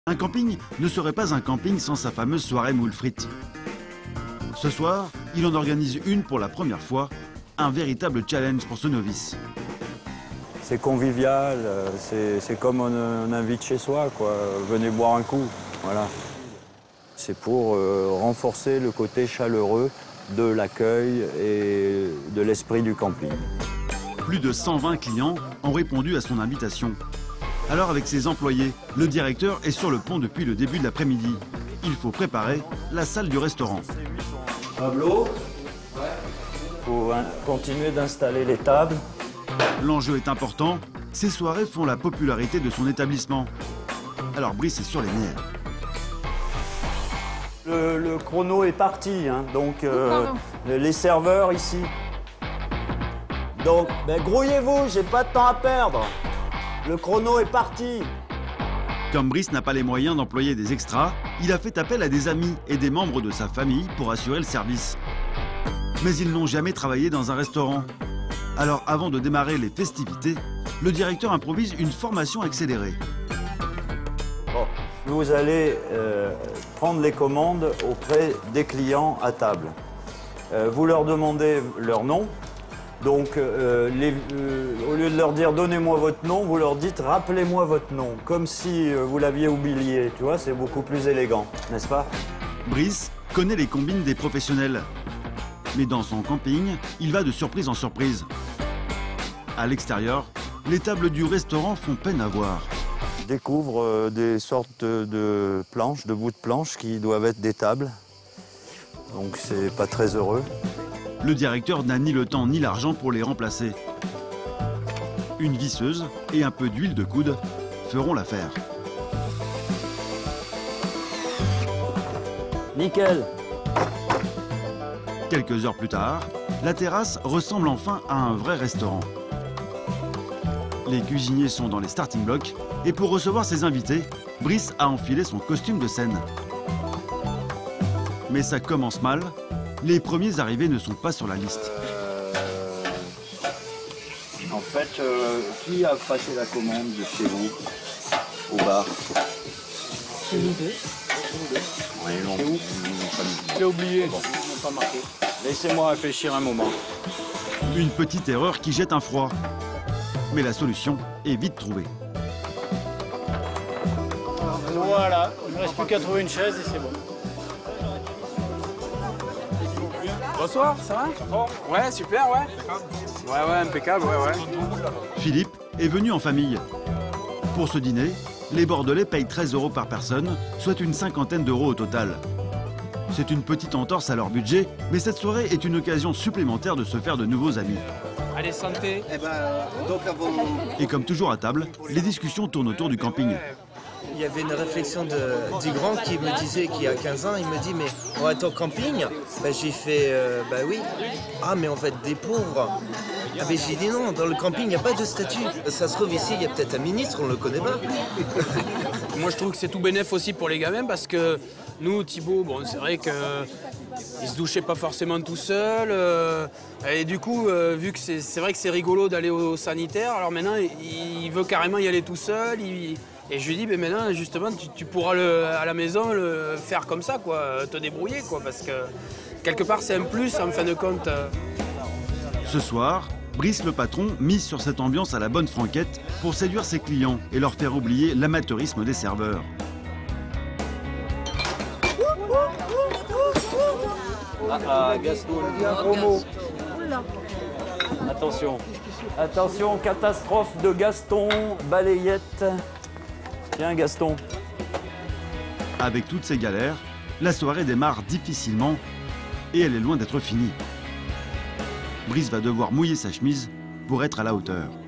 Un camping ne serait pas un camping sans sa fameuse soirée moule frites. Ce soir, il en organise une pour la première fois, un véritable challenge pour ce novice. C'est convivial, c'est comme on invite chez soi, quoi. Venez boire un coup, voilà. C'est pour renforcer le côté chaleureux de l'accueil et de l'esprit du camping. Plus de 120 clients ont répondu à son invitation. Alors avec ses employés, le directeur est sur le pont depuis le début de l'après-midi. Il faut préparer la salle du restaurant. Pablo, il faut continuer d'installer les tables. L'enjeu est important, ces soirées font la popularité de son établissement. Alors Brice est sur les nerfs. Le chrono est parti, hein, donc les serveurs ici. Donc, grouillez-vous, j'ai pas de temps à perdre. Le chrono est parti. Comme Brice n'a pas les moyens d'employer des extras, il a fait appel à des amis et des membres de sa famille pour assurer le service. Mais ils n'ont jamais travaillé dans un restaurant. Alors avant de démarrer les festivités, le directeur improvise une formation accélérée. Bon, vous allez prendre les commandes auprès des clients à table. Vous leur demandez leur nom. Donc, au lieu de leur dire « donnez-moi votre nom », vous leur dites « rappelez-moi votre nom », comme si vous l'aviez oublié, tu vois, c'est beaucoup plus élégant, n'est-ce pas? Brice connaît les combines des professionnels. Mais dans son camping, il va de surprise en surprise. À l'extérieur, les tables du restaurant font peine à voir. Je découvre des sortes de planches, de bouts de planches qui doivent être des tables. Donc, c'est pas très heureux. Le directeur n'a ni le temps ni l'argent pour les remplacer. Une visseuse et un peu d'huile de coude feront l'affaire. Nickel. Quelques heures plus tard, la terrasse ressemble enfin à un vrai restaurant. Les cuisiniers sont dans les starting blocks et pour recevoir ses invités, Brice a enfilé son costume de scène. Mais ça commence mal. Les premiers arrivés ne sont pas sur la liste. En fait, qui a passé la commande de chez vous au bar? C'est nous deux. Oui, non. C'est où? J'ai oublié, bon. Ils n'ont pas marqué. Laissez-moi réfléchir un moment. Une petite erreur qui jette un froid. Mais la solution est vite trouvée. Voilà, il ne me reste plus qu'à trouver une chaise et c'est bon. Bonsoir, ça va? Ouais, super, ouais. Ouais, impeccable, ouais. Philippe est venu en famille. Pour ce dîner, les Bordelais payent 13 € par personne, soit une cinquantaine d'euros au total. C'est une petite entorse à leur budget, mais cette soirée est une occasion supplémentaire de se faire de nouveaux amis. Allez, santé. Et comme toujours à table, les discussions tournent autour du camping. Il y avait une réflexion du grand qui me disait, qu'il y a 15 ans, il me dit, mais on va au camping? J'ai fait, oui. Ah, mais on va être des pauvres. Ah, mais j'ai dit non, dans le camping, il n'y a pas de statut. Ça se trouve ici, il y a peut-être un ministre, on ne le connaît pas. Moi, je trouve que c'est tout bénef aussi pour les gamins parce que nous, Thibaut, bon, c'est vrai qu'il se douchait pas forcément tout seul. Et du coup, vu que c'est vrai que c'est rigolo d'aller au sanitaire, alors maintenant, il veut carrément y aller tout seul. Et je lui dis, mais maintenant, justement, tu pourras à la maison le faire comme ça, quoi, te débrouiller, quoi, parce que quelque part, c'est un plus, en fin de compte. Ce soir, Brice le patron mise sur cette ambiance à la bonne franquette pour séduire ses clients et leur faire oublier l'amateurisme des serveurs. Gaston, il y a un gros mot. Attention. Attention, catastrophe de Gaston, balayette. Tiens, Gaston. Avec toutes ces galères, la soirée démarre difficilement et elle est loin d'être finie. Brice va devoir mouiller sa chemise pour être à la hauteur.